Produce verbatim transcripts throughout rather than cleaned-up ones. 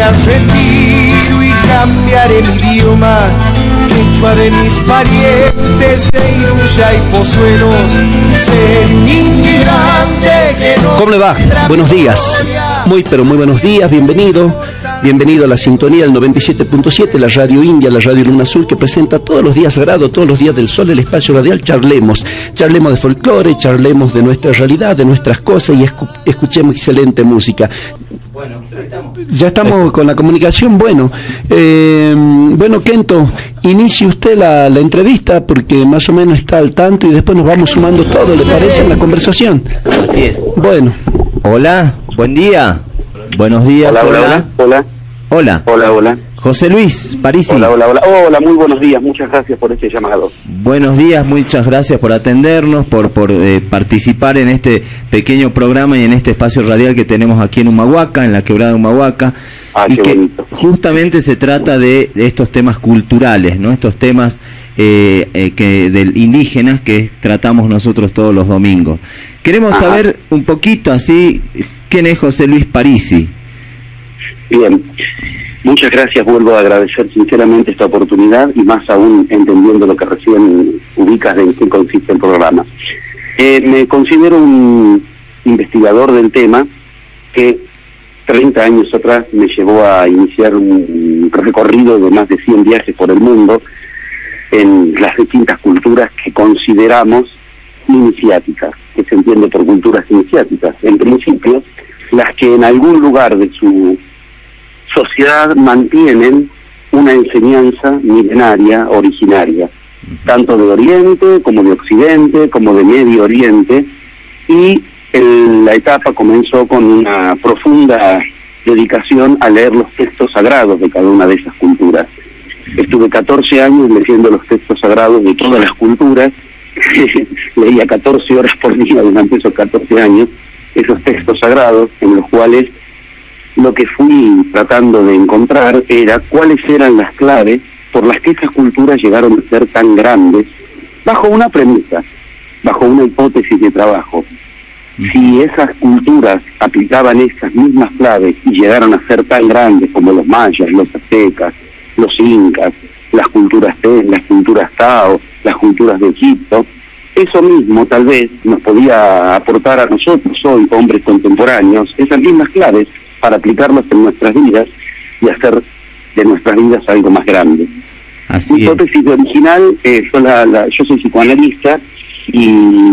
retiro y cambiaré mi idioma, quechua de mis parientes de Iruya y Pozuelos. Ser un inmigrante que no... ¿Cómo le va? Buenos días. Muy, pero muy buenos días. Bienvenido. Bienvenido a la sintonía del noventa y siete punto siete, la Radio India, la Radio Luna Azul, que presenta todos los días sagrados, todos los días del sol, el espacio radial. Charlemos. Charlemos de folclore, charlemos de nuestra realidad, de nuestras cosas y escu escuchemos excelente música. Bueno, estamos. Ya estamos con la comunicación. Bueno, eh, bueno, Kento, inicie usted la, la entrevista porque más o menos está al tanto y después nos vamos sumando todo, ¿le parece, en la conversación? Así es. Bueno. Hola, buen día. Buenos días. Hola, hola, hola. Hola. Hola. Hola, hola. José Luis Parisi. Hola, hola, hola. Hola, muy buenos días. Muchas gracias por este llamado. Buenos días, muchas gracias por atendernos, por, por eh, participar en este pequeño programa y en este espacio radial que tenemos aquí en Humahuaca, en la quebrada de Humahuaca. Ah, y qué que bonito. Justamente se trata de, de estos temas culturales, ¿no? Estos temas eh, eh, que del indígenas que tratamos nosotros todos los domingos. Queremos Ajá. saber un poquito así, ¿quién es José Luis Parisi? Bien. Muchas gracias, vuelvo a agradecer sinceramente esta oportunidad y más aún entendiendo lo que recién ubicas de en qué consiste el programa. Eh, me considero un investigador del tema que treinta años atrás me llevó a iniciar un recorrido de más de cien viajes por el mundo en las distintas culturas que consideramos iniciáticas, que se entiende por culturas iniciáticas. En principio, las que en algún lugar de su sociedad mantienen una enseñanza milenaria, originaria, tanto de Oriente como de Occidente, como de Medio Oriente, y el, la etapa comenzó con una profunda dedicación a leer los textos sagrados de cada una de esas culturas. Estuve catorce años leyendo los textos sagrados de todas las culturas, leía catorce horas por día durante esos catorce años, esos textos sagrados en los cuales lo que fui tratando de encontrar era cuáles eran las claves por las que esas culturas llegaron a ser tan grandes, bajo una premisa, bajo una hipótesis de trabajo. Si esas culturas aplicaban esas mismas claves y llegaron a ser tan grandes como los mayas, los aztecas, los incas, las culturas ten, las culturas tao, las culturas de Egipto, eso mismo tal vez nos podía aportar a nosotros hoy, hombres contemporáneos, esas mismas claves para aplicarlas en nuestras vidas y hacer de nuestras vidas algo más grande. Así Mi hipótesis es. original, eh, yo, la, la, yo soy psicoanalista y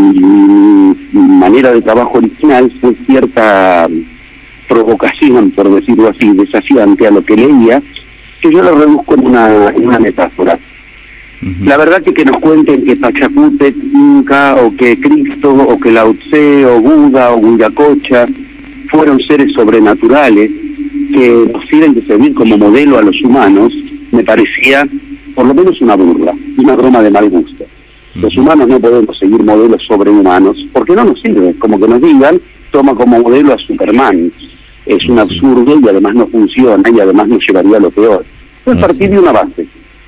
mi manera de trabajo original fue cierta provocación, por decirlo así, desafiante a lo que leía, que yo lo reduzco en una, en una metáfora. Uh-huh. La verdad que que nos cuenten que Pachacútec, Inca, o que Cristo, o que Lao Tse, o Buda, o Huiracocha fueron seres sobrenaturales que nos sirven de servir como modelo a los humanos, me parecía por lo menos una burla, una broma de mal gusto. Los humanos no podemos seguir modelos sobrehumanos porque no nos sirve, como que nos digan, toma como modelo a Superman. Es un absurdo y además no funciona y además nos llevaría a lo peor. Pues partir de una base.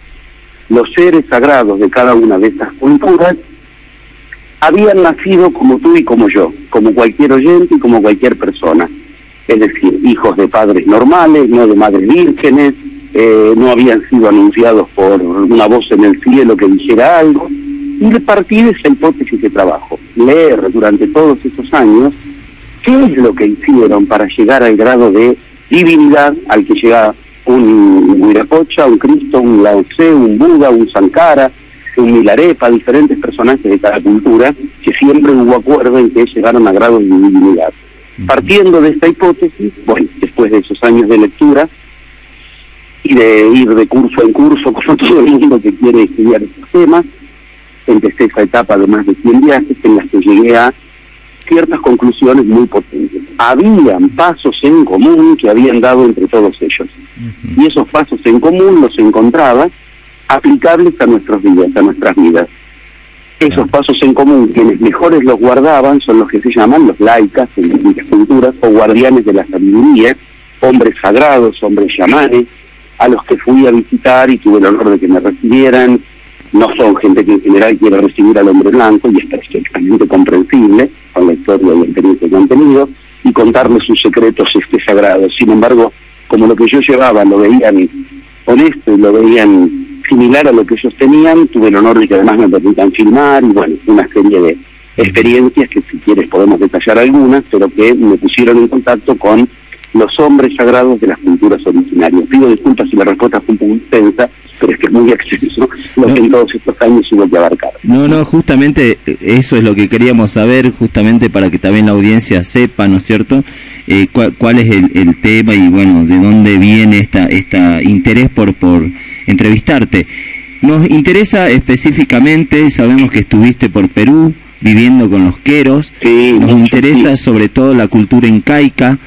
Los seres sagrados de cada una de estas culturas habían nacido como tú y como yo, como cualquier oyente y como cualquier persona. Es decir, hijos de padres normales, no de madres vírgenes, eh, no habían sido anunciados por una voz en el cielo que dijera algo, y de partir de esa hipótesis de trabajo, leer durante todos esos años qué es lo que hicieron para llegar al grado de divinidad al que llega un Huiracocha, un Cristo, un Lao Tse, un Buda, un Sankara, un Milarepa, diferentes personajes de cada cultura, que siempre hubo acuerdo en que llegaron a grados de divinidad. Partiendo de esta hipótesis, bueno, después de esos años de lectura, y de ir de curso en curso, como todo el mundo que quiere estudiar estos temas, empecé esa etapa de más de cien viajes en las que llegué a ciertas conclusiones muy potentes. Habían pasos en común que habían dado entre todos ellos. Uh-huh. Y esos pasos en común los encontraba aplicables a nuestros días, a nuestras vidas. Esos pasos en común, quienes mejores los guardaban, son los que se llaman los laicas en distintas culturas, o guardianes de la sabiduría, hombres sagrados, hombres chamanes, a los que fui a visitar y tuve el honor de que me recibieran. No son gente que en general quiere recibir al hombre blanco, y es perfectamente comprensible con la historia y el experiencia que han tenido, y contarles sus secretos este sagrados. Sin embargo, como lo que yo llevaba lo veían honesto y lo veían similar a lo que ellos tenían, tuve el honor de que además me permitan filmar, y bueno, una serie de experiencias que si quieres podemos detallar algunas, pero que me pusieron en contacto con los hombres sagrados de las culturas originarias. Pido disculpas si la respuesta fue un poco extensa, pero es que es muy extenso lo no, que en todos estos años hubo que abarcar. No, no, justamente eso es lo que queríamos saber, justamente para que también la audiencia sepa, ¿no es cierto?, eh, cuál, cuál es el, el tema y, bueno, de dónde viene esta, esta interés por, por entrevistarte. Nos interesa específicamente, sabemos que estuviste por Perú, viviendo con los queros, sí, nos mucho, interesa sí. sobre todo la cultura incaica,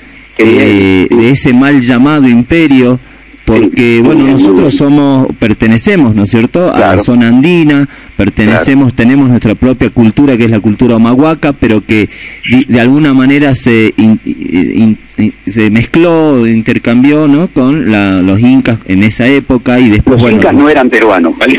eh, sí. de ese mal llamado imperio, porque, sí, bueno, sí, nosotros sí. somos, pertenecemos, ¿no es cierto?, Claro. a la zona andina, pertenecemos, claro. tenemos nuestra propia cultura, que es la cultura humahuaca, pero que de, de alguna manera se, in, in, in, se mezcló, intercambió, ¿no?, con la, los incas en esa época, y después, los bueno... incas no eran peruanos, ¿vale?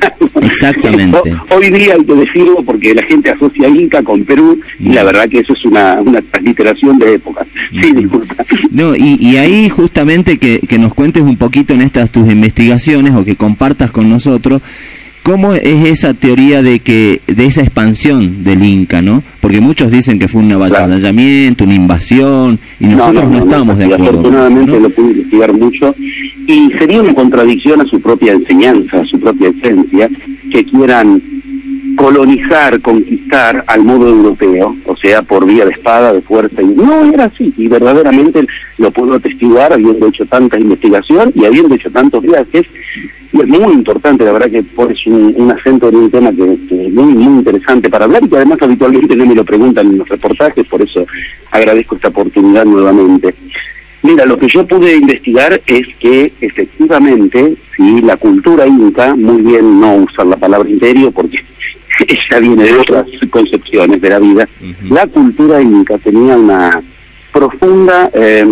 Exactamente. Hoy día hay que decirlo porque la gente asocia Inca con Perú, y la verdad que eso es una, una transliteración de época. Sí, disculpa. No, y, y ahí justamente que, que nos cuentes un poquito en estas tus investigaciones, o que compartas con nosotros, ¿cómo es esa teoría de que de esa expansión del Inca, ¿no? Porque muchos dicen que fue un avasallamiento, una invasión, y nosotros no, no, no estamos no, de acuerdo. Afortunadamente con eso, ¿no? Lo pude investigar mucho, y sería una contradicción a su propia enseñanza, a su propia esencia, que quieran colonizar, conquistar al modo europeo, o sea, por vía de espada, de fuerza, y no era así, y verdaderamente lo puedo atestiguar habiendo hecho tanta investigación y habiendo hecho tantos viajes. Y es muy importante, la verdad que pones un, un acento en un tema que, que es muy, muy interesante para hablar, y que además habitualmente no me lo preguntan en los reportajes, por eso agradezco esta oportunidad nuevamente. Mira, lo que yo pude investigar es que efectivamente, sí, la cultura inca, muy bien no usar la palabra imperio porque ella viene de otras concepciones de la vida, uh-huh. La cultura inca tenía una profunda eh,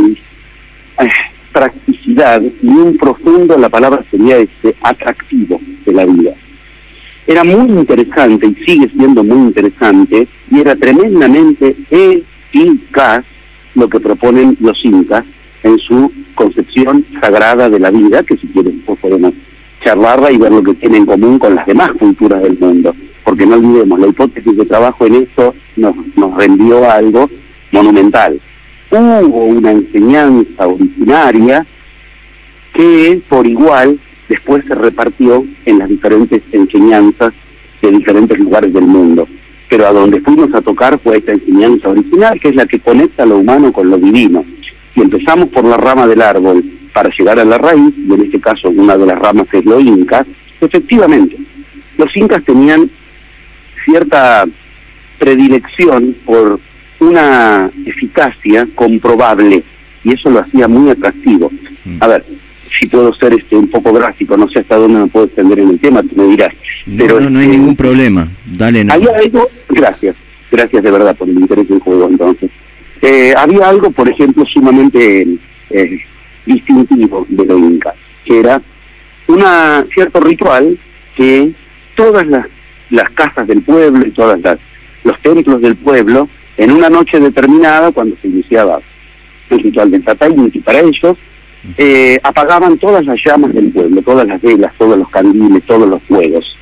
eh, practicidad y un profundo, la palabra sería este, atractivo de la vida. Era muy interesante y sigue siendo muy interesante, y era tremendamente eficaz lo que proponen los incas en su concepción sagrada de la vida, que si quieren pues podemos charlarla y ver lo que tiene en común con las demás culturas del mundo, porque no olvidemos, la hipótesis de trabajo en esto nos, nos rendió algo monumental. Hubo una enseñanza originaria que por igual después se repartió en las diferentes enseñanzas de diferentes lugares del mundo, pero a donde fuimos a tocar fue esta enseñanza original, que es la que conecta lo humano con lo divino. Si empezamos por la rama del árbol para llegar a la raíz, y en este caso una de las ramas es lo incas, efectivamente, los incas tenían cierta predilección por una eficacia comprobable, y eso lo hacía muy atractivo. A ver, si puedo ser este un poco gráfico, no sé hasta dónde me puedo extender en el tema, tú me dirás. No, pero no, no hay este, ningún problema, dale. No. Había algo, gracias, gracias de verdad por el interés del juego entonces. Eh, había algo, por ejemplo, sumamente eh, distintivo de lo inca, que era una cierto ritual que todas las, las casas del pueblo y todas las los templos del pueblo, en una noche determinada, cuando se iniciaba el ritual del Tatayuki para ellos, eh, apagaban todas las llamas del pueblo, todas las velas, todos los candiles, todos los fuegos.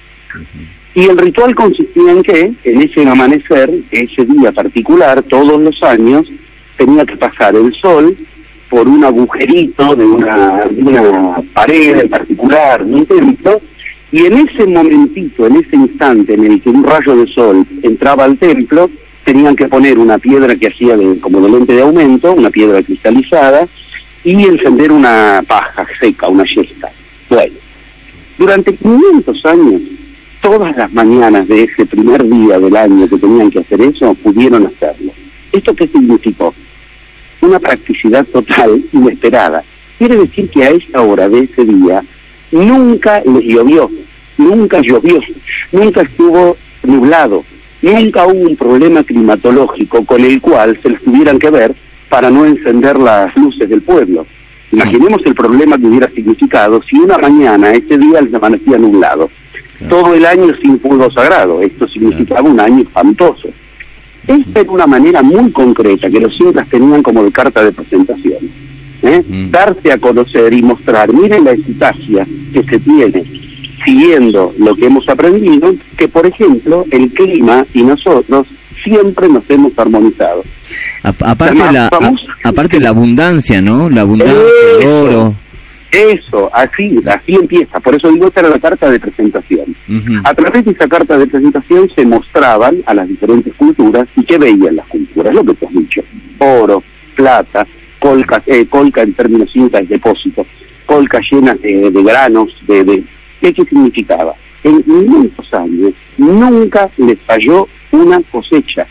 Y el ritual consistía en que, en ese amanecer, ese día particular, todos los años, tenía que pasar el sol por un agujerito de una, de una pared en particular, de un templo, y en ese momentito, en ese instante en el que un rayo de sol entraba al templo, tenían que poner una piedra que hacía de, como de lente de aumento, una piedra cristalizada, y encender una paja seca, una yesca. Bueno, durante quinientos años, todas las mañanas de ese primer día del año que tenían que hacer eso, pudieron hacerlo. ¿Esto qué significó? Una practicidad total, inesperada. Quiere decir que a esa hora de ese día, nunca les llovió, nunca llovió, nunca estuvo nublado, nunca hubo un problema climatológico con el cual se les tuvieran que ver para no encender las luces del pueblo. Imaginemos el problema que hubiera significado si una mañana, ese día, les amanecía nublado. Todo el año sin fuego sagrado. Esto significaba un año espantoso. Esta era una manera muy concreta que los incas tenían como de carta de presentación. ¿eh? Mm. Darse a conocer y mostrar, miren la eficacia que se tiene siguiendo lo que hemos aprendido, que por ejemplo el clima y nosotros siempre nos hemos armonizado. A, aparte La la, más famosa- a- aparte la abundancia, ¿no? La abundancia, el Eso. oro. Eso, así, así empieza. Por eso digo, esta era la carta de presentación. Ujú. A través de esa carta de presentación se mostraban a las diferentes culturas y qué veían las culturas, lo que te has dicho. Oro, plata, colca, eh, colca en términos incas, depósitos, colcas llenas de, de granos, de, de ¿qué, qué significaba? En muchos años nunca les falló una cosecha.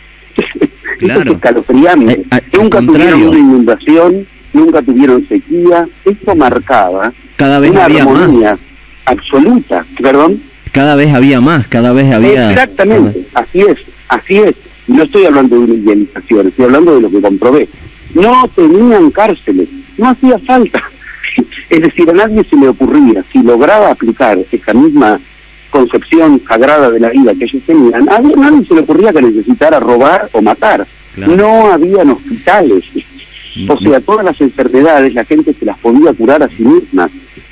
Claro. Eso es escalofriante. Eh, al- al nunca contrario. tuvieron una inundación, nunca tuvieron sequía. Esto marcaba Cada vez una había armonía más. absoluta, perdón. Cada vez había más, cada vez había... Exactamente, así es, así es. Y no estoy hablando de una idealización, estoy hablando de lo que comprobé. No tenían cárceles, no hacía falta. Es decir, a nadie se le ocurría, si lograba aplicar esa misma concepción sagrada de la vida que ellos tenían, a nadie se le ocurría que necesitara robar o matar. Claro. No habían hospitales. O sea, todas las enfermedades la gente se las podía curar a sí misma.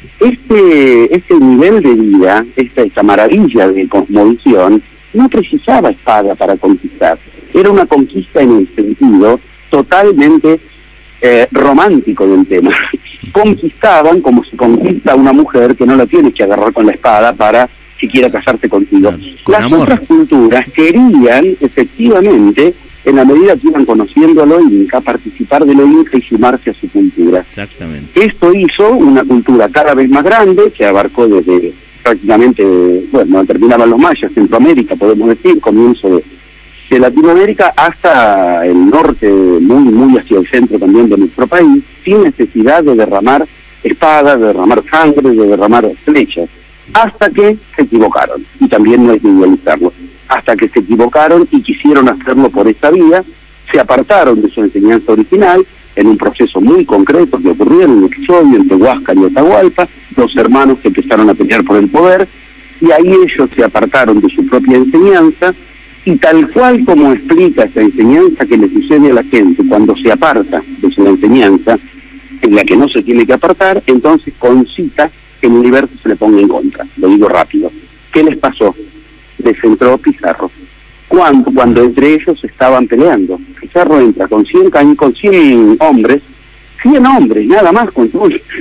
Este, este nivel de vida, esta, esta maravilla de cosmovisión, no precisaba espada para conquistar. Era una conquista en el sentido totalmente eh, romántico del tema. Conquistaban como se conquista a una mujer que no la tienes que agarrar con la espada para siquiera casarse contigo. Claro, con Las amor. otras culturas querían, efectivamente, en la medida que iban conociendo a lo inca, participar de lo inca y sumarse a su cultura. Exactamente. Esto hizo una cultura cada vez más grande, que abarcó desde prácticamente, bueno, terminaban los mayas, Centroamérica, podemos decir, comienzo de, de Latinoamérica, hasta el norte, muy, muy hacia el centro también de nuestro país, sin necesidad de derramar espadas, de derramar sangre, de derramar flechas, hasta que se equivocaron, y también no hay que idealizarlo, hasta que se equivocaron y quisieron hacerlo por esta vía, se apartaron de su enseñanza original, en un proceso muy concreto que ocurrió en un episodio entre Huáscar y Atahualpa, dos hermanos que empezaron a pelear por el poder, y ahí ellos se apartaron de su propia enseñanza, y tal cual como explica esa enseñanza que le sucede a la gente cuando se aparta de su enseñanza, en la que no se tiene que apartar, entonces concita que el universo se le ponga en contra. Lo digo rápido. ¿Qué les pasó? Les entró Pizarro. Cuando, cuando entre ellos estaban peleando. Pizarro entra con cien, ca- con cien hombres, cien hombres, nada más, contra,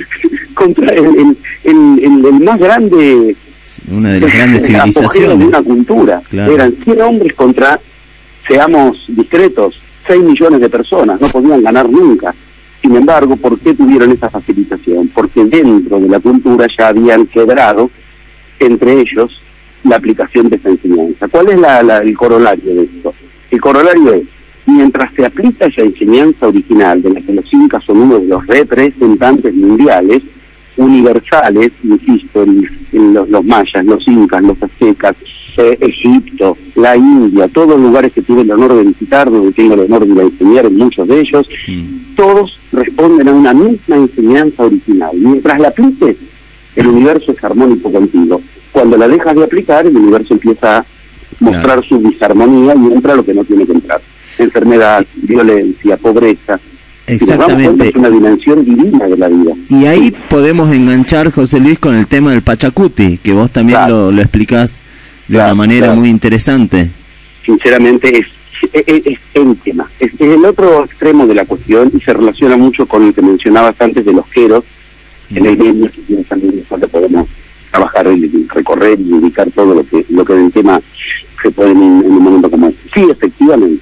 contra el, el, el, el, el más grande... Una de las grandes apogeo de civilizaciones. una cultura. Claro. Eran cien hombres contra, seamos discretos, seis millones de personas, no podían ganar nunca. Sin embargo, ¿por qué tuvieron esa facilitación? Porque dentro de la cultura ya habían quebrado entre ellos la aplicación de esa enseñanza. ¿Cuál es la, la, el corolario de esto? El corolario es, mientras se aplica esa enseñanza original, de la que los incas son uno de los representantes mundiales, universales, insisto, en, en los, los mayas, los incas, los aztecas, eh, Egipto, la India, todos los lugares que tuve el honor de visitar, donde tengo el honor de enseñar en muchos de ellos, Mm. todos responden a una misma enseñanza original. Mientras la apliques, el universo es armónico contigo. Cuando la dejas de aplicar, el universo empieza a mostrar Claro. su disarmonía y entra lo que no tiene que entrar. Enfermedad, violencia, pobreza. Si nos damos cuenta, Exactamente. es una dimensión divina de la vida. Y ahí podemos enganchar, José Luis, con el tema del Pachacuti, que vos también Claro. lo, lo explicás de Claro, una manera claro. muy interesante. Sinceramente es, es, es el tema, es, es el otro extremo de la cuestión y se relaciona mucho con el que mencionabas antes de los queros, en el medio que tiene también donde podemos trabajar y recorrer y dedicar todo lo que lo que del tema se puede en, en un momento como este. Sí, efectivamente.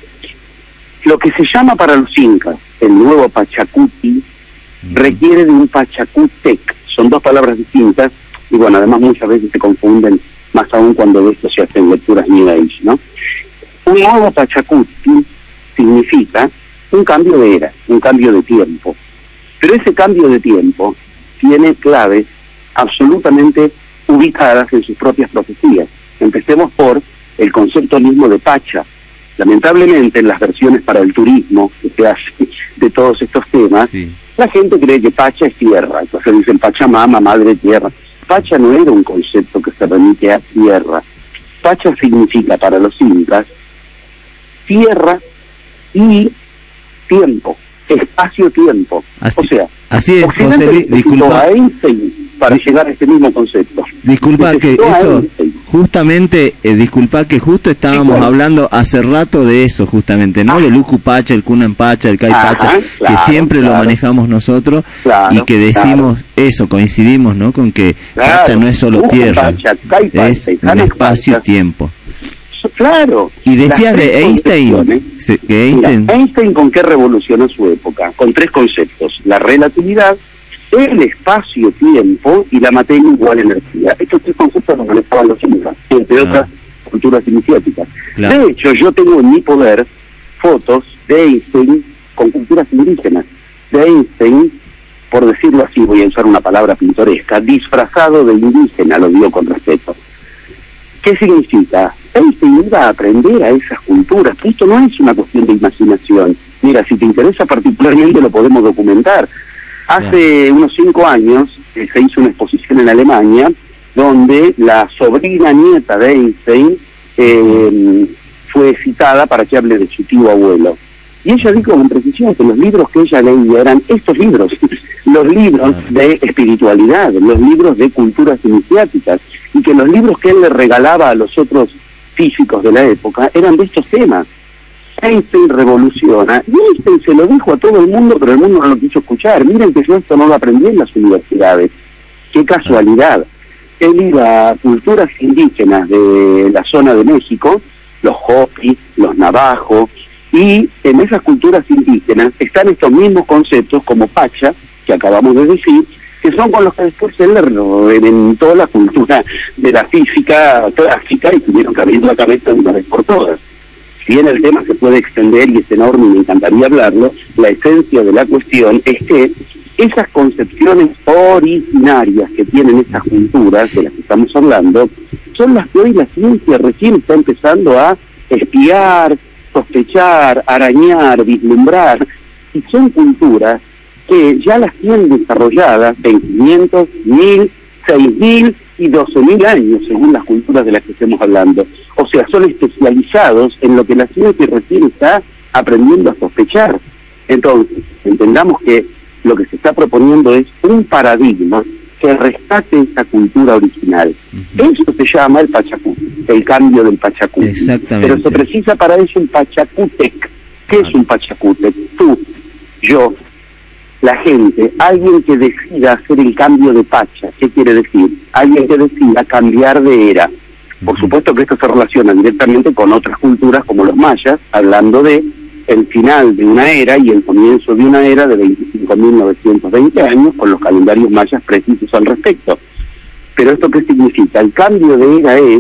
Lo que se llama para los incas el nuevo Pachacuti requiere de un Pachacútec. Son dos palabras distintas y bueno, además muchas veces se confunden, más aún cuando de esto se hacen lecturas New Age, ¿no? Un nuevo Pachacuti significa un cambio de era, un cambio de tiempo. Pero ese cambio de tiempo tiene claves absolutamente ubicadas en sus propias profecías. Empecemos por el concepto mismo de Pacha. Lamentablemente, en las versiones para el turismo que se hace de todos estos temas, Sí. la gente cree que Pacha es tierra, entonces dicen Pachamama, madre tierra. Pacha no era un concepto que se remite a tierra. Pacha significa para los incas tierra y tiempo. espacio-tiempo. Así, o sea, así es, Occidente José Luis, necesitó disculpa. a Einstein para llegar a este mismo concepto. Disculpa que Necesitó a eso, Einstein. justamente, eh, disculpa que justo estábamos Sí, claro. hablando hace rato de eso, justamente, ¿no? Ah. Del Ucu Pacha, el Cunan Pacha, el Kai Ajá, Pacha, claro, que siempre lo claro. manejamos nosotros Claro, y que decimos eso, coincidimos, ¿no? Con que Claro. Pacha no es solo Ucu tierra, Pacha, Kai Pacha, es un Hanak espacio-tiempo. Claro. Y decías Las tres de Einstein, concepciones. se- que Mira, Einstein... Einstein con qué revolucionó su época, con tres conceptos: la relatividad, el espacio-tiempo y la materia igual energía. Estos tres conceptos los manejaban los incas, entre Ah. otras culturas iniciáticas. Claro. De hecho, yo tengo en mi poder fotos de Einstein con culturas indígenas, de Einstein, por decirlo así, voy a usar una palabra pintoresca, disfrazado de indígena, lo digo con respeto. ¿Qué significa? Einstein iba a aprender a esas culturas. Esto no es una cuestión de imaginación. Mira, si te interesa particularmente lo podemos documentar. Hace unos cinco años eh, se hizo una exposición en Alemania donde la sobrina nieta de Einstein eh, fue citada para que hable de su tío abuelo. Y ella dijo con precisión que los libros que ella leía eran estos libros, los libros de espiritualidad, los libros de culturas iniciáticas, y que los libros que él le regalaba a los otros físicos de la época eran de estos temas. Einstein revoluciona, y Einstein se lo dijo a todo el mundo, pero el mundo no lo quiso escuchar. Miren que yo esto no lo aprendí en las universidades. Qué casualidad. Él iba a culturas indígenas de la zona de México, los Hopi, los Navajo, y en esas culturas indígenas están estos mismos conceptos como Pacha, que acabamos de decir, que son con los que después él reventó la cultura de la física clásica y tuvieron que abrir la cabeza de una vez por todas. Si bien el tema se puede extender y es enorme y me encantaría hablarlo, la esencia de la cuestión es que esas concepciones originarias que tienen estas culturas de las que estamos hablando son las que hoy la ciencia recién está empezando a espiar, sospechar, arañar, vislumbrar, y son culturas que ya las tienen desarrolladas en quinientos, mil, seis mil y doce mil años, según las culturas de las que estemos hablando. O sea, son especializados en lo que la ciencia recién está aprendiendo a sospechar. Entonces, entendamos que lo que se está proponiendo es un paradigma que rescate esa cultura original. Uh-huh. Eso se llama el Pachacuti, el cambio del Pachacuti. Exactamente. Pero se precisa para eso un Pachacútec. ¿Qué es un Pachacútec? Tú, yo, la gente, alguien que decida hacer el cambio de Pacha. ¿Qué quiere decir? Alguien que decida cambiar de era. Por supuesto que esto se relaciona directamente con otras culturas como los mayas, hablando de el final de una era y el comienzo de una era de veinticinco mil novecientos veinte años, con los calendarios mayas precisos al respecto. Pero ¿esto qué significa? El cambio de era es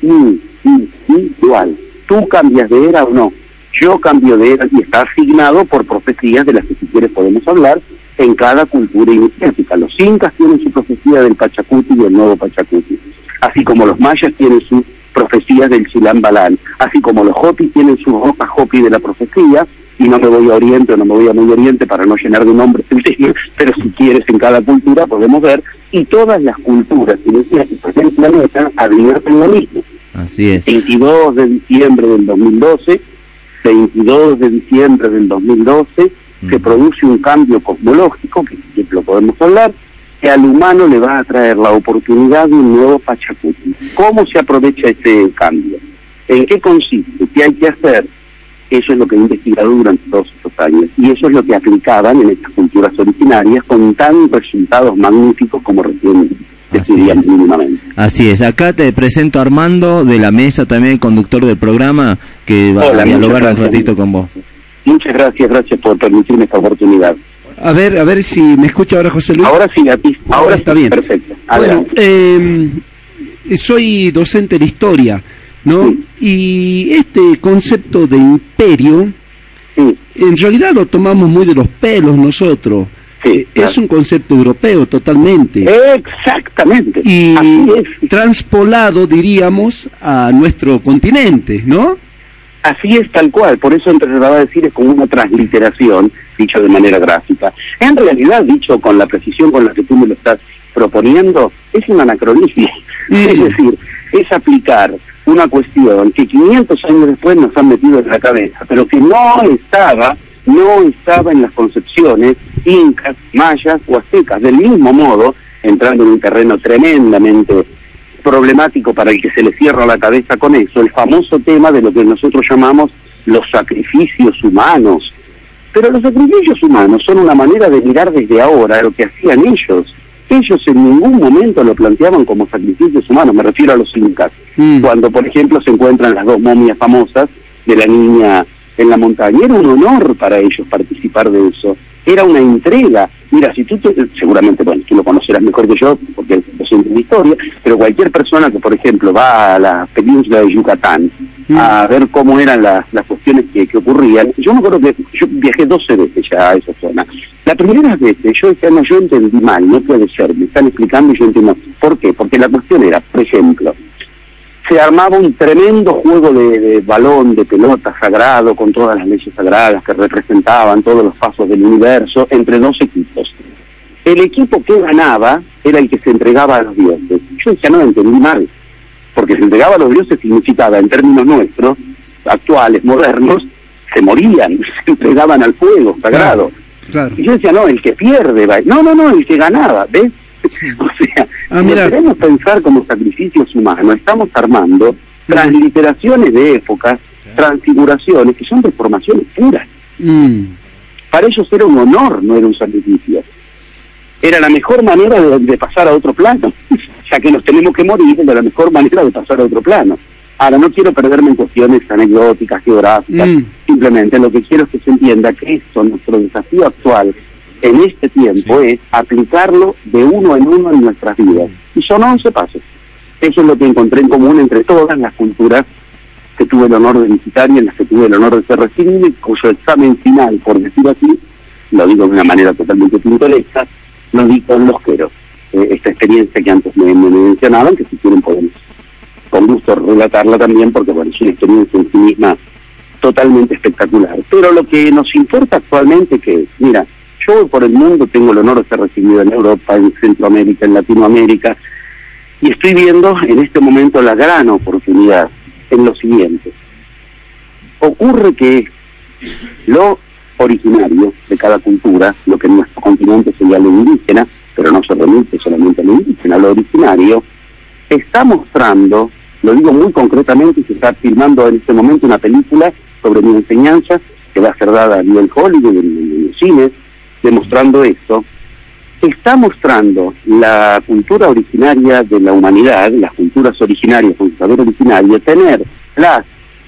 individual. Tú cambias de era o no. Yo cambio de era y está asignado por profecías de las que si quieres podemos hablar en cada cultura iniciática. Los incas tienen su profecía del Pachacuti y el nuevo Pachacuti, así como los mayas tienen sus profecías del Chilam Balán, así como los Hopi tienen su ropa Hopi de la profecía, y no me voy a Oriente o no me voy a Medio Oriente para no llenar de nombres el tema, pero si quieres en cada cultura podemos ver, y todas las culturas iniciáticas del planeta advierten lo mismo. Así es. veintidós de diciembre del dos mil doce, veintidós de diciembre del dos mil doce, mm. se produce un cambio cosmológico, que si lo podemos hablar, que al humano le va a traer la oportunidad de un nuevo Pachacuti. ¿Cómo se aprovecha este cambio? ¿En qué consiste? ¿Qué hay que hacer? Eso es lo que he investigado durante todos estos años, y eso es lo que aplicaban en estas culturas originarias con tan resultados magníficos como recién estudiamos mínimamente. Así es, acá te presento a Armando de la mesa, también el conductor del programa, que va Hola, a dialogar un gracias. ratito con vos. Muchas gracias, gracias por permitirme esta oportunidad. A ver, a ver si me escucha ahora José Luis. Ahora sí, a ti. Ahora, ahora está sí, bien. Perfecto. Bueno, eh, soy docente de historia, ¿no? Sí. Y este concepto de imperio, sí. en realidad lo tomamos muy de los pelos nosotros. Sí, eh, claro. Es un concepto europeo totalmente. Exactamente. Y Así es. transpolado, diríamos, a nuestro continente, ¿no? Así es, tal cual. Por eso trataba de decir es como una transliteración, dicho de manera gráfica. En realidad, dicho con la precisión con la que tú me lo estás proponiendo, es un anacronismo. Mm. Es decir, es aplicar una cuestión que quinientos años después nos han metido en la cabeza, pero que no estaba no estaba en las concepciones incas, mayas o aztecas. Del mismo modo, entrando en un terreno tremendamente problemático para el que se le cierra la cabeza con eso, el famoso tema de lo que nosotros llamamos los sacrificios humanos. Pero los sacrificios humanos son una manera de mirar desde ahora lo que hacían ellos. Ellos en ningún momento lo planteaban como sacrificios humanos, me refiero a los incas. Mm. Cuando, por ejemplo, se encuentran las dos momias famosas de la niña en la montaña, era un honor para ellos participar de eso, era una entrega. Mira, si tú, te, seguramente, bueno, tú lo conocerás mejor que yo, porque es docente de historia, pero cualquier persona que, por ejemplo, va a la península de Yucatán mm. a ver cómo eran las, las cuestiones que, que ocurrían, yo me acuerdo que yo viajé doce veces ya a esa zona. La primera vez yo decía, no, yo entendí mal, no puede ser, me están explicando y yo entiendo. ¿Por qué? Porque la cuestión era, por ejemplo, se armaba un tremendo juego de, de balón, de pelota sagrado, con todas las leyes sagradas que representaban todos los pasos del universo, entre dos equipos. El equipo que ganaba era el que se entregaba a los dioses. Yo decía, no, entendí mal, porque se entregaba a los dioses significaba, en términos nuestros, actuales, modernos, se morían, se entregaban al fuego sagrado. Claro, claro. Y yo decía, no, el que pierde, va. no, no, no, el que ganaba, ¿ves? O sea, ah, si lo queremos pensar como sacrificios humanos, estamos armando transliteraciones de épocas, transfiguraciones, que son deformaciones puras. Mm. Para ellos era un honor, no era un sacrificio. Era la mejor manera de, de pasar a otro plano, ya que nos tenemos que morir, era la mejor manera de pasar a otro plano. Ahora, no quiero perderme en cuestiones anecdóticas, geográficas, mm. simplemente lo que quiero es que se entienda que esto, nuestro desafío actual, en este tiempo sí. es aplicarlo de uno en uno en nuestras vidas. Y son once pasos. Eso es lo que encontré en común entre todas las culturas que tuve el honor de visitar y en las que tuve el honor de ser recibido, y cuyo examen final, por decir así, lo digo de una manera totalmente pintoresca, lo di con los queros. Eh, esta experiencia que antes me, me mencionaban, que si quieren podemos con gusto relatarla también, porque bueno, es una experiencia en sí misma totalmente espectacular. Pero lo que nos importa actualmente que, mira, yo por el mundo tengo el honor de ser recibido en Europa, en Centroamérica, en Latinoamérica, y estoy viendo en este momento la gran oportunidad en lo siguiente. Ocurre que lo originario de cada cultura, lo que en nuestro continente sería lo indígena, pero no se remite solamente a lo indígena, lo originario, está mostrando, lo digo muy concretamente, y se está filmando en este momento una película sobre mi enseñanza, que va a ser dada a nivel Hollywood, en los cines, demostrando esto, está mostrando la cultura originaria de la humanidad, las culturas originarias con su saber originario, tener las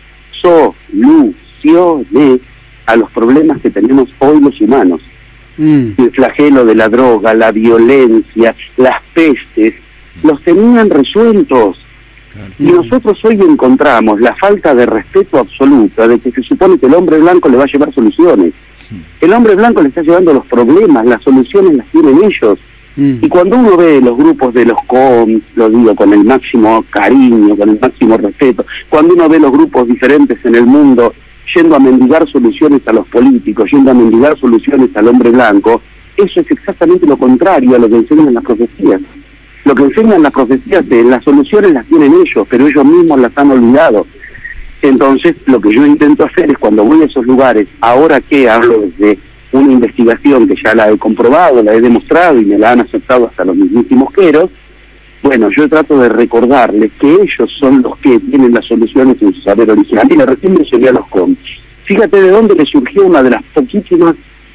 soluciones a los problemas que tenemos hoy los humanos. Mm. El flagelo de la droga, la violencia, las pestes, los tenían resueltos. Claro. Y nosotros hoy encontramos la falta de respeto absoluta de que se supone que el hombre blanco le va a llevar soluciones. El hombre blanco le está llevando los problemas, las soluciones las tienen ellos. Mm. Y cuando uno ve los grupos de los C O M, lo digo con el máximo cariño, con el máximo respeto, cuando uno ve los grupos diferentes en el mundo yendo a mendigar soluciones a los políticos, yendo a mendigar soluciones al hombre blanco, eso es exactamente lo contrario a lo que enseñan las profecías. Lo que enseñan las profecías es las soluciones las tienen ellos, pero ellos mismos las han olvidado. Entonces, lo que yo intento hacer es, cuando voy a esos lugares, ahora que hablo desde una investigación que ya la he comprobado, la he demostrado y me la han aceptado hasta los mismísimos queros, bueno, yo trato de recordarles que ellos son los que tienen las soluciones en su saber original. Y la recién mencioné a los C O M. Fíjate de dónde les surgió una de las poquísimas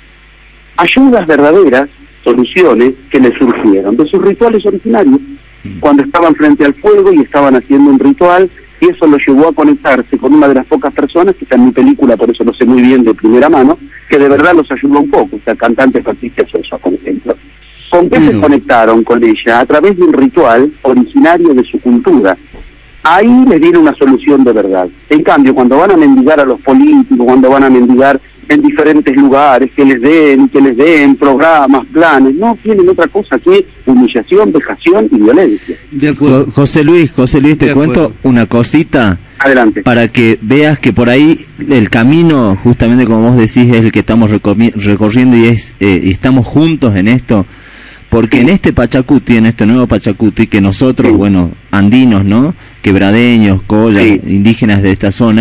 ayudas verdaderas, soluciones que les surgieron, de sus rituales originarios, cuando estaban frente al fuego y estaban haciendo un ritual, y eso los llevó a conectarse con una de las pocas personas, que está en mi película, por eso lo sé muy bien de primera mano, que de verdad los ayudó un poco, esta cantante Patricia Sosa, por ejemplo. ¿Con qué se conectaron con ella? A través de un ritual originario de su cultura. Ahí les viene una solución de verdad. En cambio, cuando van a mendigar a los políticos, cuando van a mendigar en diferentes lugares, que les den, que les den programas, planes, no tienen otra cosa que humillación, vejación y violencia. De acuerdo. José Luis, José Luis, te cuento una cosita. Adelante. Para que veas que por ahí el camino, justamente como vos decís, es el que estamos recorriendo y es eh, y estamos juntos en esto. Porque sí. en este Pachacuti, en este nuevo Pachacuti, que nosotros, sí. bueno, andinos, ¿no? Quebradeños, collas, sí. indígenas de esta zona,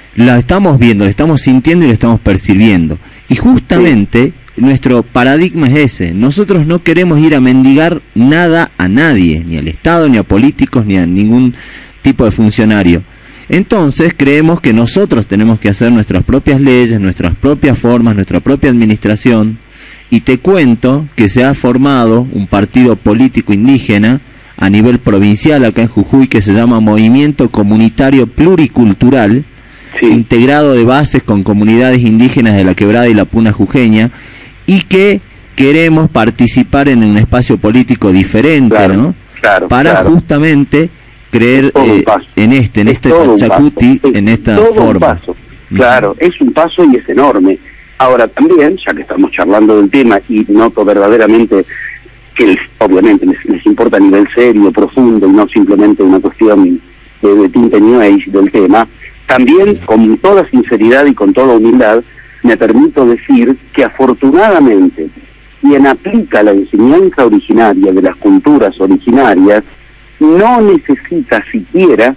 la estamos viendo, la estamos sintiendo y la estamos percibiendo. Y justamente sí. nuestro paradigma es ese. Nosotros no queremos ir a mendigar nada a nadie, ni al Estado, ni a políticos, ni a ningún tipo de funcionario. Entonces creemos que nosotros tenemos que hacer nuestras propias leyes, nuestras propias formas, nuestra propia administración. Y te cuento que se ha formado un partido político indígena a nivel provincial acá en Jujuy que se llama Movimiento Comunitario Pluricultural, sí. integrado de bases con comunidades indígenas de la Quebrada y la Puna Jujeña, y que queremos participar en un espacio político diferente, claro, ¿no? Claro, para claro. justamente creer eh, en este, en es este Pachacuti, en esta todo forma. Un paso. Claro, uh-huh. es un paso y es enorme. Ahora también, ya que estamos charlando del tema y noto verdaderamente que les, obviamente les, les importa a nivel serio, profundo y no simplemente una cuestión de, de tinte new age del tema, también con toda sinceridad y con toda humildad me permito decir que afortunadamente quien aplica la enseñanza originaria de las culturas originarias no necesita siquiera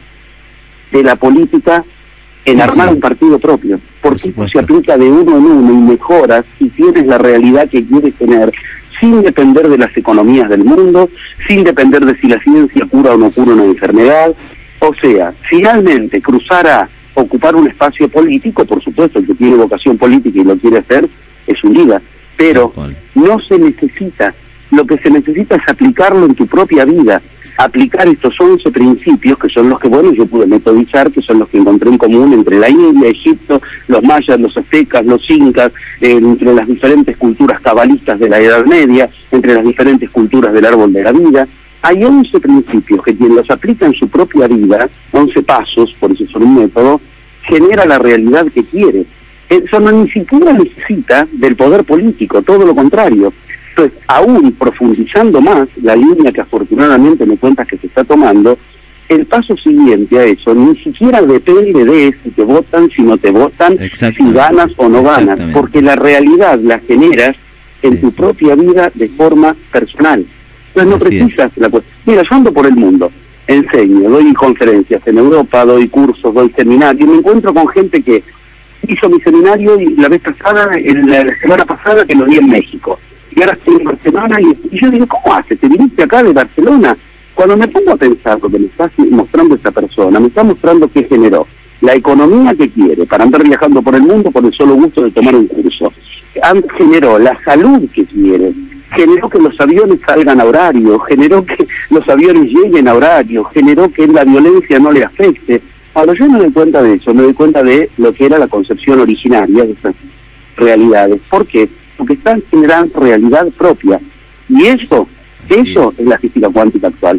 de la política en sí, armar sí. un partido propio, porque esto se aplica de uno en uno y mejoras y tienes la realidad que quieres tener sin depender de las economías del mundo, sin depender de si la ciencia cura o no cura una enfermedad. O sea, finalmente cruzar a ocupar un espacio político, por supuesto, el que tiene vocación política y lo quiere hacer es un líder, pero no se necesita, lo que se necesita es aplicarlo en tu propia vida, aplicar estos once principios que son los que, bueno, yo pude metodizar, que son los que encontré en común entre la India, Egipto, los mayas, los aztecas, los incas, eh, entre las diferentes culturas cabalistas de la Edad Media, entre las diferentes culturas del árbol de la vida. Hay once principios que quien los aplica en su propia vida, once pasos, por eso son un método, genera la realidad que quiere. Eso no ni siquiera necesita del poder político, todo lo contrario. Entonces, aún profundizando más la línea que afortunadamente me cuentas que se está tomando, el paso siguiente a eso ni siquiera depende de si te votan, si no te votan, si ganas o no ganas, porque la realidad la generas en tu propia vida de forma personal. Entonces no Así precisas es. la cuestión. Mira, yo ando por el mundo, enseño, doy conferencias en Europa, doy cursos, doy seminarios, y me encuentro con gente que hizo mi seminario y la vez pasada, en la, la semana pasada que lo di en México. Y ahora estoy en Barcelona y, y yo digo, ¿cómo haces? ¿Te viniste acá de Barcelona? Cuando me pongo a pensar lo que me está mostrando esta persona, me está mostrando que generó la economía que quiere para andar viajando por el mundo por el solo gusto de tomar un curso. Generó la salud que quiere, generó que los aviones salgan a horario, generó que los aviones lleguen a horario, generó que la violencia no le afecte. Ahora yo no me doy cuenta de eso, me doy cuenta de lo que era la concepción originaria de esas realidades. ¿Por qué? Porque están generando realidad propia. Y eso, eso es la física cuántica actual.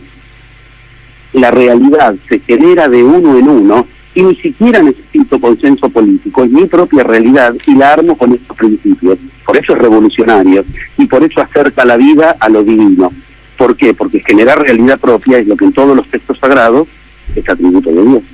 La realidad se genera de uno en uno y ni siquiera necesito consenso político, es mi propia realidad y la armo con estos principios. Por eso es revolucionario y por eso acerca la vida a lo divino. ¿Por qué? Porque generar realidad propia es lo que en todos los textos sagrados es atributo de Dios.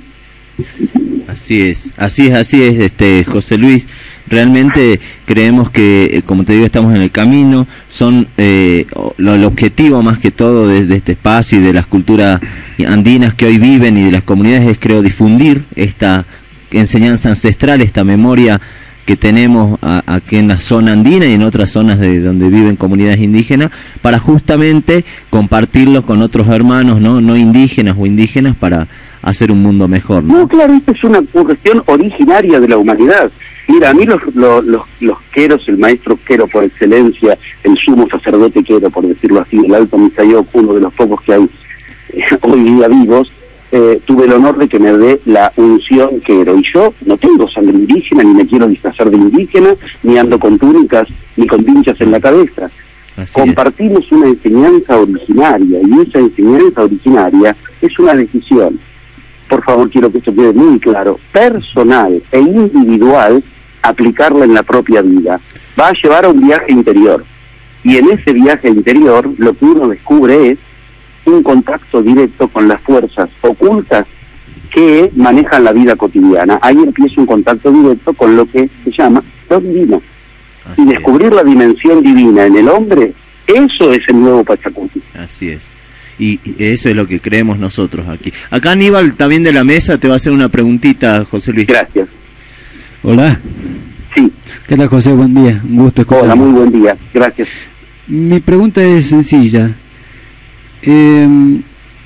Así es, así es, así es, este José Luis. Realmente creemos que, como te digo, estamos en el camino. Son eh, lo, el objetivo más que todo de, de este espacio y de las culturas andinas que hoy viven y de las comunidades es, creo, difundir esta enseñanza ancestral, esta memoria que tenemos a, aquí en la zona andina y en otras zonas de donde viven comunidades indígenas, para justamente compartirlo con otros hermanos, no, no indígenas o indígenas, para hacer un mundo mejor, ¿no? No, claro, esta es una cuestión originaria de la humanidad. Mira, a mí los, los, los, los queros, el maestro quero por excelencia, el sumo sacerdote quero, por decirlo así, el alto Misayoc, uno de los pocos que hay eh, hoy día vivos, eh, tuve el honor de que me dé la unción quero. Y yo no tengo sangre indígena, ni me quiero disfrazar de indígena, ni ando con túnicas, ni con pinchas en la cabeza. Así Compartimos es. una enseñanza originaria, y esa enseñanza originaria es una decisión. Por favor, quiero que esto quede muy claro, personal e individual, aplicarla en la propia vida. Va a llevar a un viaje interior. Y en ese viaje interior, lo que uno descubre es un contacto directo con las fuerzas ocultas que manejan la vida cotidiana. Ahí empieza un contacto directo con lo que se llama lo divino. Así y descubrir es. la dimensión divina en el hombre, eso es el nuevo Pachacuti. Así es. y, y eso es lo que creemos nosotros aquí. Acá Aníbal, también de la mesa, te va a hacer una preguntita, José Luis. Gracias. Hola. Sí. ¿Qué tal, José? Buen día, un gusto escuchar. Hola, muy buen día, gracias. Mi pregunta es sencilla. Eh,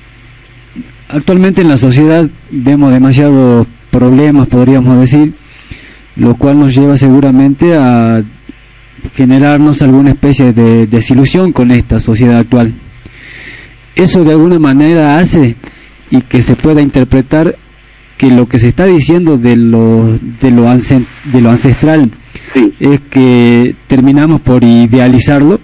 actualmente en la sociedad vemos demasiados problemas, podríamos decir, lo cual nos lleva seguramente a generarnos alguna especie de desilusión con esta sociedad actual. Eso de alguna manera hace y que se pueda interpretar que lo que se está diciendo de lo de lo, ancest de lo ancestral sí. es que terminamos por idealizarlo.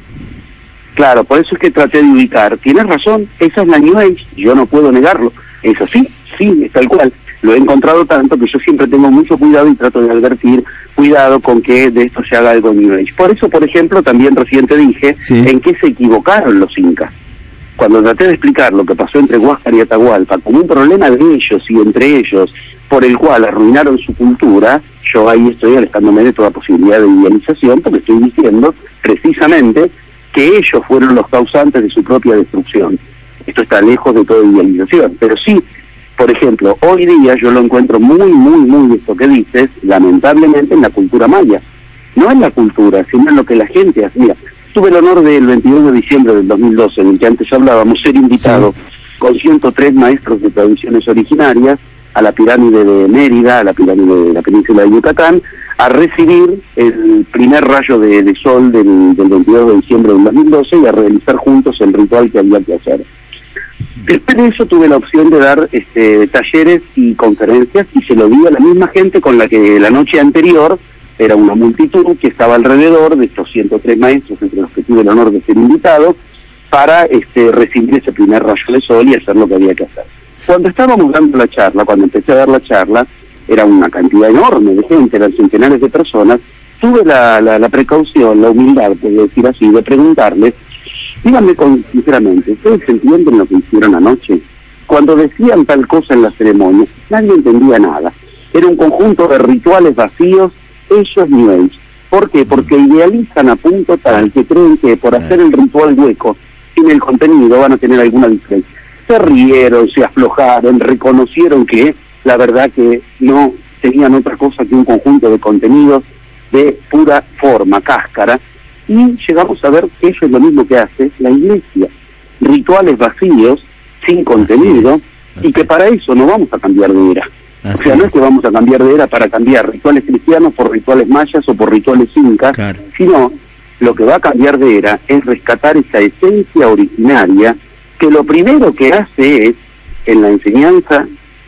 Claro, por eso es que traté de ubicar. Tienes razón, esa es la New Age, yo no puedo negarlo. Es así, sí, es tal cual. Lo he encontrado tanto que yo siempre tengo mucho cuidado y trato de advertir, cuidado con que de esto se haga algo New Age. Por eso, por ejemplo, también recién te dije sí. en qué se equivocaron los incas. Cuando traté de explicar lo que pasó entre Huáscar y Atahualpa como un problema de ellos y entre ellos, por el cual arruinaron su cultura, yo ahí estoy alejándome de toda posibilidad de idealización, porque estoy diciendo precisamente que ellos fueron los causantes de su propia destrucción. Esto está lejos de toda idealización, pero sí, por ejemplo, hoy día yo lo encuentro muy, muy, muy, esto que dices, lamentablemente en la cultura maya. No en la cultura, sino en lo que la gente hace. Mira, tuve el honor del veintidós de diciembre del dos mil doce, en el que antes hablábamos, ser invitado sí. con ciento tres maestros de tradiciones originarias a la pirámide de Mérida, a la pirámide de la península de Yucatán, a recibir el primer rayo de, de sol del, del veintidós de diciembre del dos mil doce y a realizar juntos el ritual que había que hacer. Después de eso tuve la opción de dar este, talleres y conferencias, y se lo di a la misma gente con la que la noche anterior era una multitud que estaba alrededor de estos ciento tres maestros, entre los que tuve el honor de ser invitado, para este, recibir ese primer rayo de sol y hacer lo que había que hacer. Cuando estábamos dando la charla, cuando empecé a dar la charla, era una cantidad enorme de gente, eran centenares de personas, tuve la, la, la precaución, la humildad, puedo decir así, de preguntarles, díganme con, sinceramente, ¿ustedes entienden lo que hicieron anoche? Cuando decían tal cosa en la ceremonia, nadie entendía nada. Era un conjunto de rituales vacíos, eso es New Age. ¿Por qué? Porque idealizan a punto tal que creen que por hacer el ritual hueco, sin el contenido, van a tener alguna diferencia. Se rieron, se aflojaron, reconocieron que la verdad que no tenían otra cosa que un conjunto de contenidos de pura forma, cáscara, y llegamos a ver que eso es lo mismo que hace la iglesia. Rituales vacíos, sin contenido, así es, así y que para eso no vamos a cambiar de era. Así o sea, no es que vamos a cambiar de era para cambiar rituales cristianos por rituales mayas o por rituales incas, claro. sino lo que va a cambiar de era es rescatar esa esencia originaria que lo primero que hace es, en la enseñanza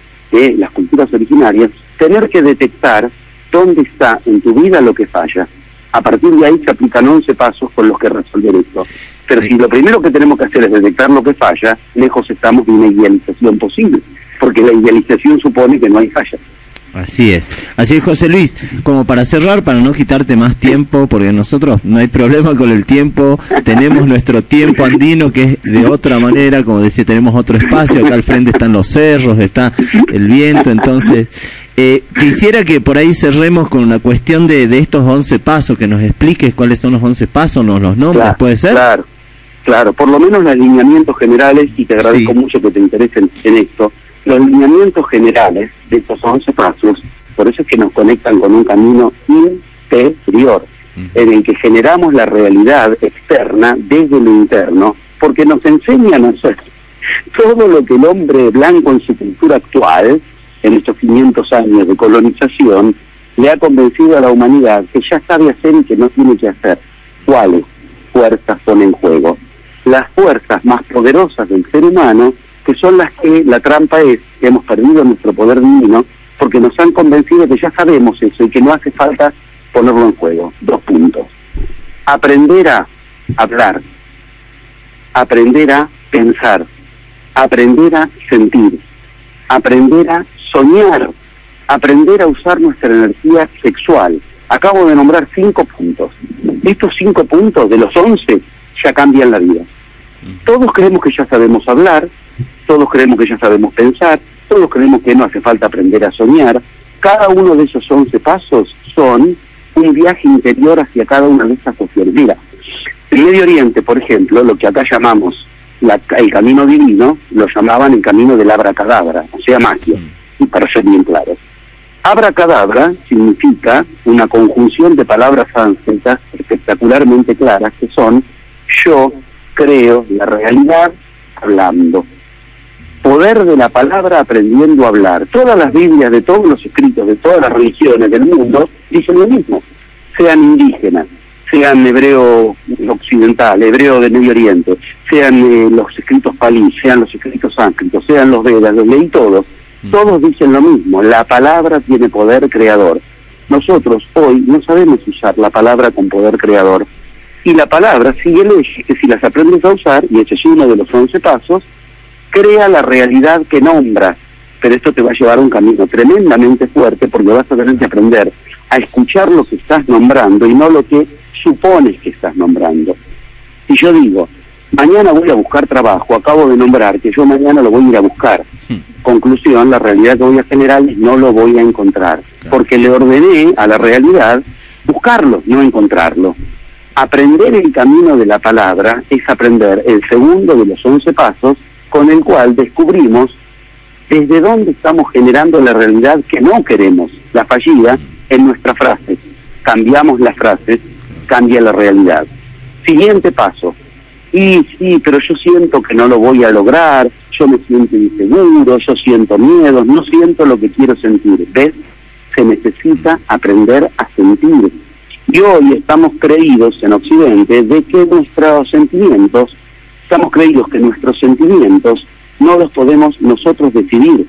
de las culturas originarias, tener que detectar dónde está en tu vida lo que falla. A partir de ahí se aplican once pasos con los que resolver esto. Pero sí. si lo primero que tenemos que hacer es detectar lo que falla, lejos estamos de una idealización posible, porque la idealización supone que no hay falla. Así es, así es, José Luis. Como para cerrar, para no quitarte más tiempo, porque nosotros no hay problema con el tiempo, tenemos nuestro tiempo andino que es de otra manera, como decía, tenemos otro espacio, acá al frente están los cerros, está el viento, entonces eh, quisiera que por ahí cerremos con una cuestión de, de estos once pasos, que nos expliques cuáles son los once pasos, nos los nombres, claro, ¿puede ser? Claro, claro, por lo menos los lineamientos generales, y te agradezco sí. mucho que te interesen en esto. Los lineamientos generales de estos once pasos, por eso es que nos conectan con un camino interior, uh-huh. en el que generamos la realidad externa desde lo interno, porque nos enseñan a hacer todo lo que el hombre blanco en su cultura actual, en estos quinientos años de colonización, le ha convencido a la humanidad que ya sabe hacer y que no tiene que hacer. ¿Cuáles fuerzas son en juego? Las fuerzas más poderosas del ser humano, que son las que la trampa es que hemos perdido nuestro poder divino porque nos han convencido que ya sabemos eso y que no hace falta ponerlo en juego. Dos puntos. Aprender a hablar, aprender a pensar, aprender a sentir, aprender a soñar, aprender a usar nuestra energía sexual. Acabo de nombrar cinco puntos. Estos cinco puntos de los once ya cambian la vida. Todos creemos que ya sabemos hablar, todos creemos que ya sabemos pensar, todos creemos que no hace falta aprender a soñar. Cada uno de esos once pasos son un viaje interior hacia cada una de esas cuestiones. Mira, en Medio Oriente, por ejemplo, lo que acá llamamos la, el camino divino lo llamaban el camino del abracadabra, o sea, magia, y para ser bien claros. Abracadabra significa una conjunción de palabras sánscritas espectacularmente claras que son yo creo la realidad hablando. Poder de la palabra aprendiendo a hablar. Todas las Biblias de todos los escritos de todas las religiones del mundo dicen lo mismo, sean indígenas, sean hebreo occidental, hebreo de Medio Oriente, sean eh, los escritos palí, sean los escritos sánscritos, sean los Vedas, los leí todos, todos dicen lo mismo, la palabra tiene poder creador. Nosotros hoy no sabemos usar la palabra con poder creador, y la palabra sigue leyes que si las aprendes a usar, y ese es uno de los once pasos, crea la realidad que nombras, pero esto te va a llevar a un camino tremendamente fuerte porque vas a tener que aprender a escuchar lo que estás nombrando y no lo que supones que estás nombrando. Si yo digo, mañana voy a buscar trabajo, acabo de nombrar que yo mañana lo voy a ir a buscar. Conclusión, la realidad que voy a generar es no lo voy a encontrar, porque le ordené a la realidad buscarlo, no encontrarlo. Aprender el camino de la palabra es aprender el segundo de los once pasos con el cual descubrimos desde dónde estamos generando la realidad que no queremos, la fallida, en nuestra frase. Cambiamos la frase, cambia la realidad. Siguiente paso. Y sí, pero yo siento que no lo voy a lograr, yo me siento inseguro, yo siento miedo, no siento lo que quiero sentir. ¿Ves? Se necesita aprender a sentir. Y hoy estamos creídos en Occidente de que nuestros sentimientos, estamos creídos que nuestros sentimientos no los podemos nosotros decidir.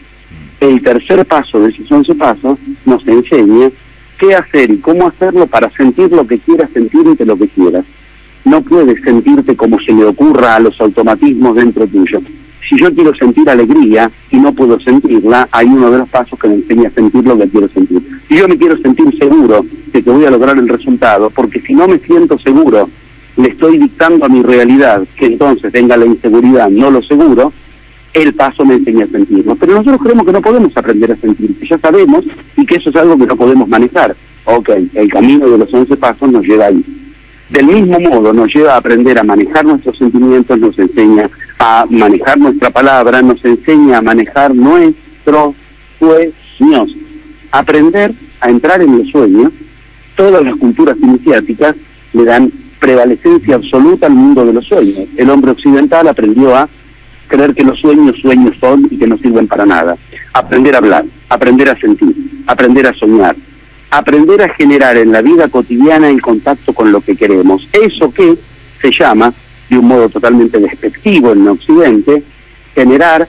El tercer paso de esos once pasos nos enseña qué hacer y cómo hacerlo para sentir lo que quieras sentirte lo que quieras. No puedes sentirte como se le ocurra a los automatismos dentro tuyo. Si yo quiero sentir alegría y no puedo sentirla, hay uno de los pasos que me enseña a sentir lo que quiero sentir. Si yo me quiero sentir seguro de que voy a lograr el resultado, porque si no me siento seguro, le estoy dictando a mi realidad que entonces tenga la inseguridad, no lo seguro, el paso me enseña a sentirlo. Pero nosotros creemos que no podemos aprender a sentir, que ya sabemos y que eso es algo que no podemos manejar. Ok, el camino de los once pasos nos lleva ahí. Del mismo modo nos lleva a aprender a manejar nuestros sentimientos, nos enseña a manejar nuestra palabra, nos enseña a manejar nuestros sueños. Aprender a entrar en los sueños. Todas las culturas iniciáticas le dan prevalecencia absoluta al mundo de los sueños. El hombre occidental aprendió a creer que los sueños sueños son y que no sirven para nada. Aprender a hablar, aprender a sentir, aprender a soñar, aprender a generar en la vida cotidiana el contacto con lo que queremos. Eso que se llama, de un modo totalmente despectivo en Occidente, generar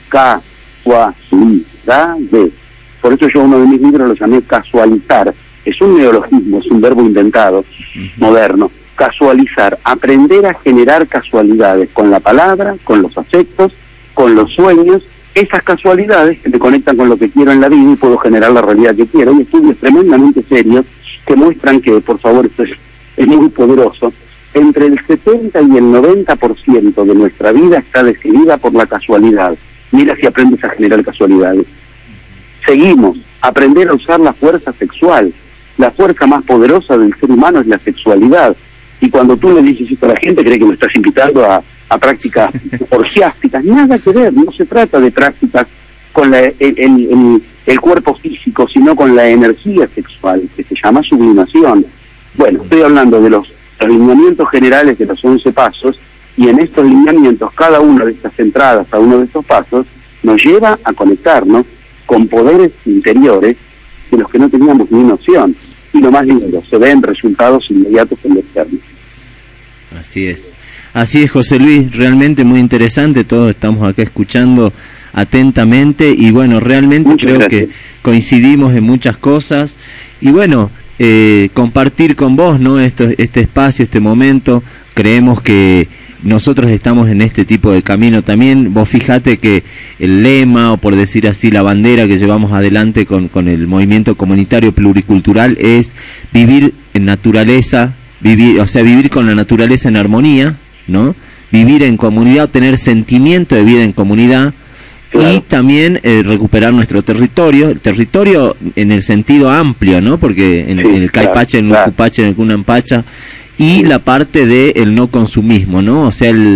casualidades. Por eso yo uno de mis libros lo llamé casualizar. Es un neologismo, es un verbo inventado, uh-huh. moderno. Casualizar, aprender a generar casualidades con la palabra, con los afectos, con los sueños, esas casualidades que me conectan con lo que quiero en la vida y puedo generar la realidad que quiero. Hay estudios tremendamente serios que muestran que, por favor, esto es, es muy poderoso, entre el setenta y el noventa por ciento de nuestra vida está decidida por la casualidad. Mira si aprendes a generar casualidades. Seguimos, aprender a usar la fuerza sexual. La fuerza más poderosa del ser humano es la sexualidad. Y cuando tú le dices esto a la gente, cree que me estás invitando a, a prácticas orgiásticas. Nada que ver, no se trata de prácticas con la, el, el, el cuerpo físico, sino con la energía sexual, que se llama sublimación. Bueno, estoy hablando de los lineamientos generales de los once pasos, y en estos lineamientos, cada una de estas entradas a uno de estos pasos, nos lleva a conectarnos con poderes interiores de los que no teníamos ni noción. Y lo más lindo, se ven resultados inmediatos en lo externo. Así es. Así es, José Luis, realmente muy interesante, todos estamos acá escuchando atentamente y bueno, realmente muchas creo gracias. Que coincidimos en muchas cosas y bueno, eh, compartir con vos, ¿no? Esto, este espacio, este momento, creemos que nosotros estamos en este tipo de camino también. Vos fijate que el lema, o por decir así, la bandera que llevamos adelante con, con el movimiento comunitario pluricultural es vivir en naturaleza, vivir, o sea, vivir con la naturaleza en armonía, ¿no? Vivir en comunidad, tener sentimiento de vida en comunidad, claro. Y también eh, recuperar nuestro territorio, el territorio en el sentido amplio, ¿no? Porque en, sí, en el Caipacha, claro, en el Ucupacha, en el Cunampacha, y la parte de el no consumismo, ¿no? O sea, el,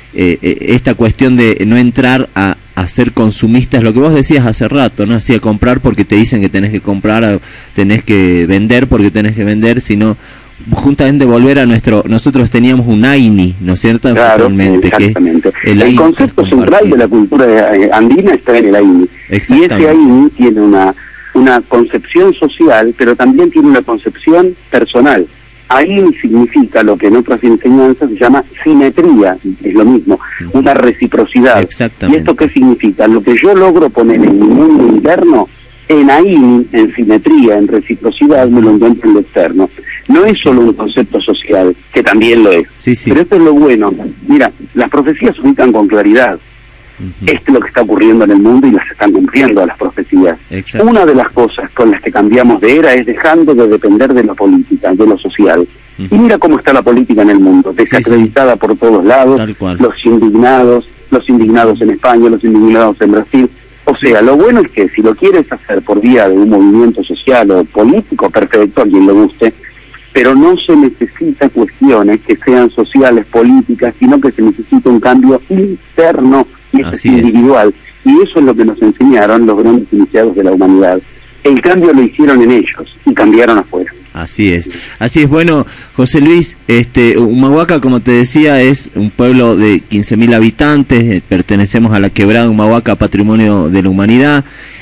eh, eh, esta cuestión de no entrar a, a ser consumistas, lo que vos decías hace rato, ¿no? Así de comprar porque te dicen que tenés que comprar, tenés que vender porque tenés que vender, sino justamente volver a nuestro, nosotros teníamos un AINI, ¿no es cierto? Claro, exactamente. Que el, el concepto central de la cultura andina está en el AINI. Y ese AINI tiene una, una concepción social, pero también tiene una concepción personal. AINI significa lo que en otras enseñanzas se llama simetría, es lo mismo, una reciprocidad. ¿Y esto qué significa? Lo que yo logro poner en mi mundo interno, en AINI, en simetría, en reciprocidad, me lo encuentro en lo externo. No es solo un concepto social, que también lo es, sí, sí. Pero esto es lo bueno. Mira, las profecías se ubican con claridad. Uh-huh. Esto es lo que está ocurriendo en el mundo y las están cumpliendo las profecías. Exacto. Una de las cosas con las que cambiamos de era es dejando de depender de la política, de lo social. Uh-huh. Y mira cómo está la política en el mundo, desacreditada sí, sí. por todos lados, los indignados, los indignados en España, los indignados en Brasil. O sea, lo bueno es que si lo quieres hacer por vía de un movimiento social o político, perfecto, a quien le guste, pero no se necesita cuestiones que sean sociales, políticas, sino que se necesita un cambio interno y es individual. Es. Y eso es lo que nos enseñaron los grandes iniciados de la humanidad. El cambio lo hicieron en ellos y cambiaron afuera. Así es, así es. Bueno, José Luis, este, Humahuaca, como te decía, es un pueblo de quince mil habitantes, eh, pertenecemos a la Quebrada Humahuaca, Patrimonio de la Humanidad,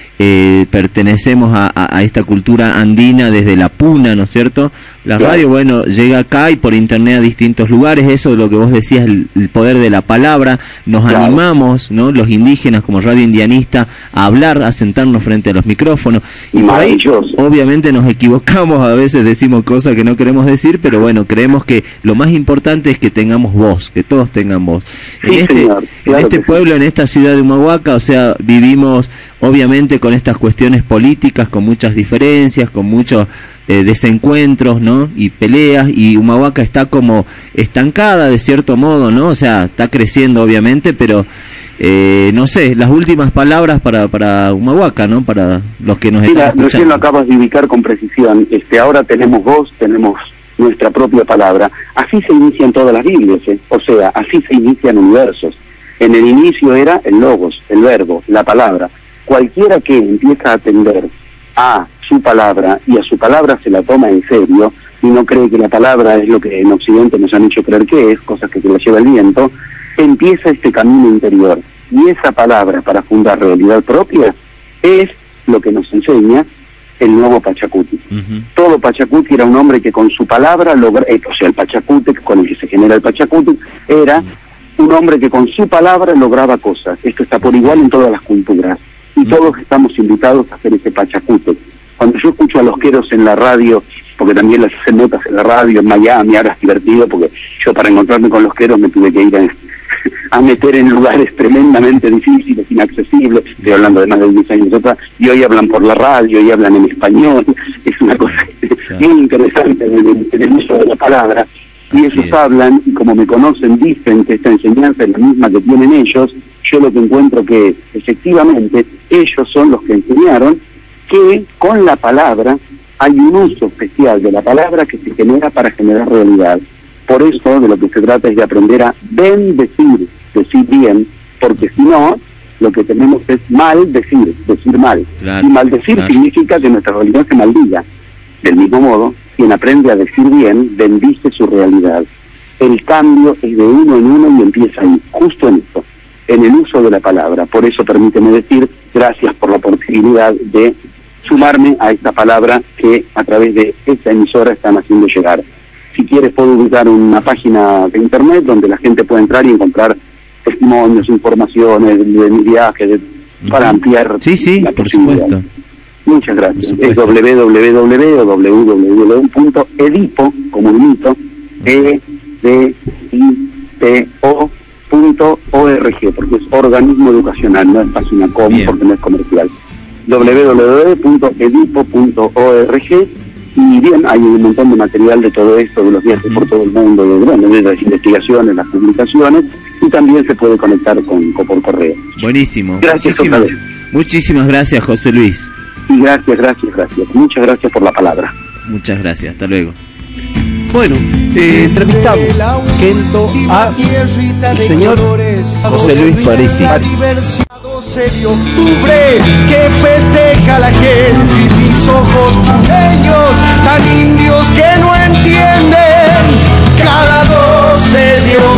eh, pertenecemos a, a, a esta cultura andina desde la Puna, ¿no es cierto? La claro. radio, bueno, llega acá y por internet a distintos lugares, eso es lo que vos decías, el, el poder de la palabra, nos claro. animamos, ¿no? Los indígenas como Radio Indianista a hablar, a sentarnos frente a los micrófonos, y por ahí obviamente nos equivocamos, a veces decimos cosas que no queremos decir, pero bueno, creemos que lo más importante es que tengamos voz, que todos tengan voz. Sí, en este, señor, claro en este pueblo, sí. en esta ciudad de Humahuaca, o sea, vivimos obviamente con estas cuestiones políticas, con muchas diferencias, con muchos eh, desencuentros, ¿no? Y peleas, y Humahuaca está como estancada de cierto modo, ¿no? O sea, está creciendo obviamente, pero eh, no sé, las últimas palabras para para Humahuaca, ¿no? Para los que nos sí, están la, escuchando. Recién lo acabas de ubicar con precisión. Este, ahora tenemos voz, tenemos nuestra propia palabra. Así se inician todas las Biblias, ¿eh? O sea, así se inician universos. En el inicio era el logos, el verbo, la palabra. Cualquiera que empieza a atender a su palabra y a su palabra se la toma en serio y no cree que la palabra es lo que en Occidente nos han hecho creer que es, cosas que se la lleva el viento, empieza este camino interior. Y esa palabra para fundar realidad propia es lo que nos enseña el nuevo Pachacuti. Uh-huh. Todo Pachacuti era un hombre que con su palabra logra, eh, o sea, el Pachacuti con el que se genera el Pachacuti era uh-huh. un hombre que con su palabra lograba cosas. Esto está por igual en todas las culturas. Y todos estamos invitados a hacer ese Pachacute. Cuando yo escucho a los queros en la radio, porque también las hacen notas en la radio, en Miami, ahora es divertido, porque yo para encontrarme con los queros me tuve que ir a, a meter en lugares tremendamente difíciles, inaccesibles, estoy hablando de más de diez años atrás, y hoy hablan por la radio, y hablan en español, es una cosa muy interesante en el, en el uso de la palabra, y Así ellos es. hablan, y como me conocen, dicen que esta enseñanza es la misma que tienen ellos. Yo lo que encuentro que efectivamente ellos son los que enseñaron que con la palabra hay un uso especial de la palabra que se genera para generar realidad. Por eso de lo que se trata es de aprender a bendecir, decir bien, porque si no, lo que tenemos es mal decir, decir mal. Claro, y maldecir claro. significa que nuestra realidad se maldiga. Del mismo modo, quien aprende a decir bien, bendice su realidad. El cambio es de uno en uno y empieza ahí, justo en esto, en el uso de la palabra. Por eso permíteme decir gracias por la posibilidad de sumarme a esta palabra que a través de esta emisora están haciendo llegar. Si quieres puedo ubicar una página de internet donde la gente puede entrar y encontrar testimonios, informaciones de, de mi viaje, de, para ampliar sí, sí, la por supuesto. Muchas gracias. Es doble u doble u doble u punto edipo, como unito, E D I P O punto org, porque es organismo educacional, no es página com, Bien. porque no es comercial. doble u doble u doble u punto edipo punto org. Y bien, hay un montón de material de todo esto, de los viajes uh-huh. por todo el mundo, de, bueno, de las investigaciones, las publicaciones, y también se puede conectar con, con por correo. Buenísimo. Gracias. Muchísimas, muchísimas gracias, José Luis. Y gracias, gracias, gracias. Muchas gracias por la palabra. Muchas gracias. Hasta luego. Bueno, eh, entrevistamos Kento a el señor José Luis Parisi. doce de octubre que festeja la gente y mis ojos pureños tan indios que no entienden cada doce de octubre